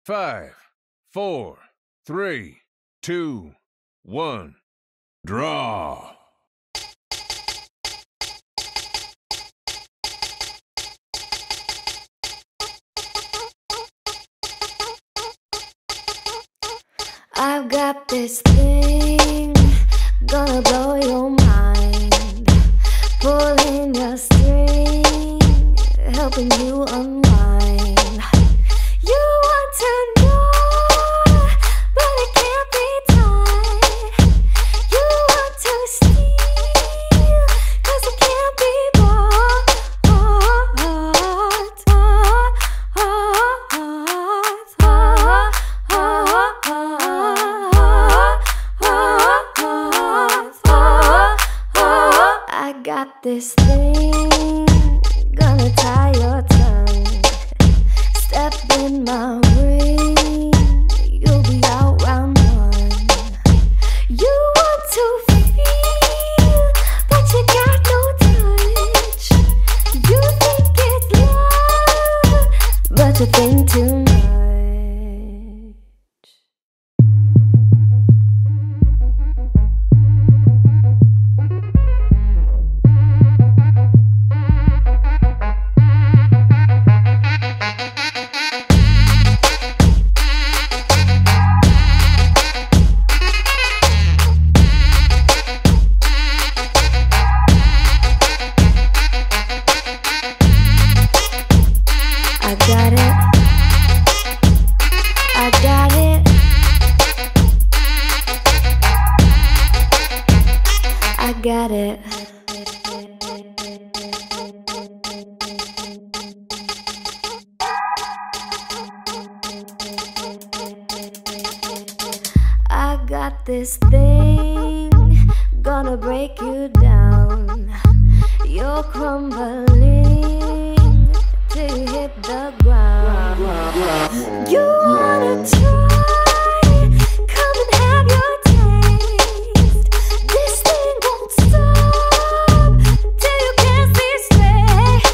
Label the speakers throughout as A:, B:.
A: 5, 4, 3, 2, 1. Draw.
B: I've got this thing, gonna blow your mind, pulling your string, helping you unwind. You want to know, but it can't be tied. You want to steal, 'cause it can't be bought. I got this thing, gonna tie your tongue. Step in my ring, you'll be out round one. You want to feel, but you got no touch. You think it's love, but you think too much. I got it. I got it. I got it. I got this thing, gonna break you down. You're crumbling till you hit the ground. You wanna try? Come and have your taste. This thing won't stop till you can't see straight.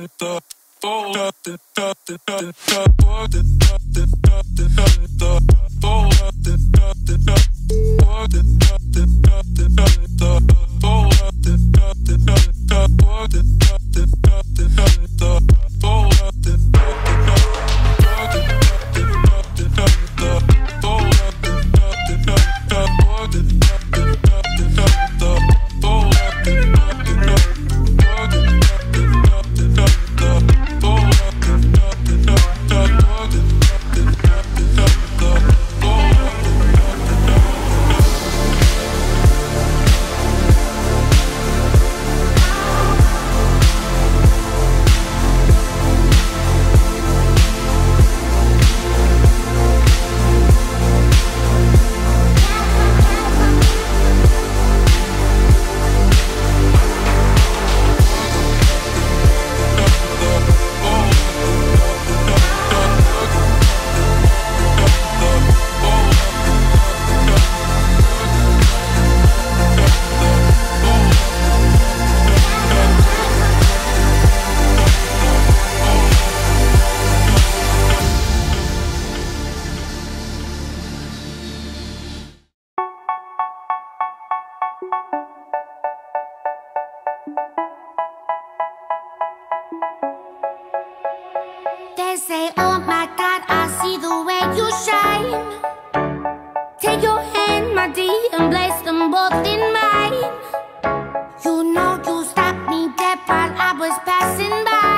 B: They say, oh my God, I see the way you shine. Take your hand, my dear, and place them both in mine. You know you stopped me dead while I was passing by.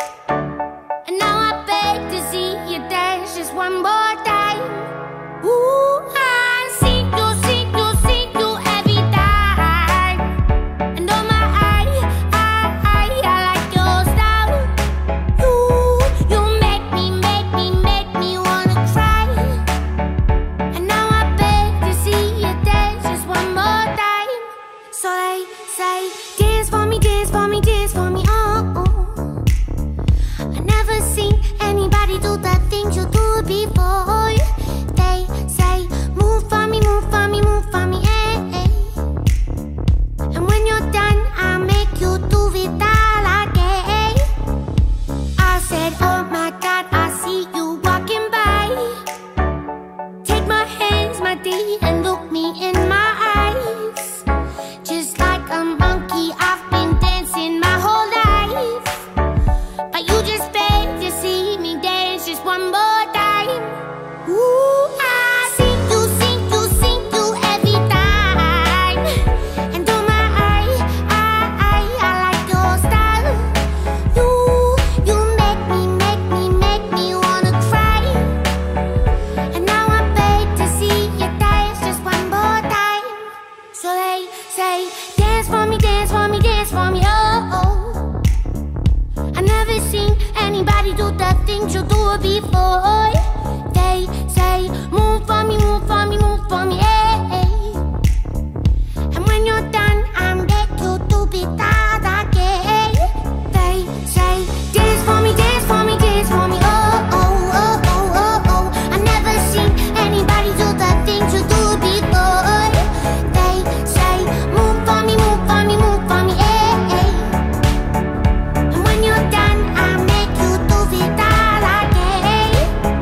B: And now I beg to see you dance just one more time. Ooh, I see you every time. And oh my, I like your style. You make me wanna cry. And now I beg to see you dance just one more time. So they say, dance for me, dance for me, dance for me, oh, oh. I never seen anybody do the things you do before. They say, move for me, move for me, move for me, eh, eh. And when you're done, I'll make you do it all again. I said, oh my God, I see you walking by. Take my hands, my dear, and look me in my eyes. Just like a monkey, I've been dancing my whole life. But you just beg to see me dance just one more time. Ooh, I see you every time. And oh my, I like your style. You make me wanna cry. And now I beg to see you dance just one more time. So they say, dance for me, dance for me, dance for me, oh, oh. I never seen anybody do the things you do before. They say, move for me, move for me, move for me, eh, eh. And when you're done, I'll make you do it all again. They say, dance for me, dance for me, dance for me, oh, oh, oh, oh, oh, oh. I never seen anybody do the things you do before. They say, move for me, move for me, move for me, eh, eh. And when you're done, I'll make you do it all again.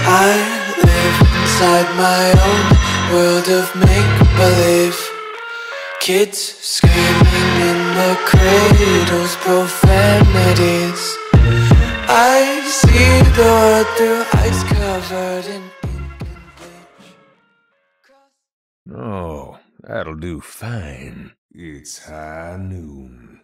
C: I live inside my own world of make-believe. Kids screaming in the cradles, profanities. I see the world through ice covered in ink and bleach.
A: Oh, that'll do fine. It's high noon.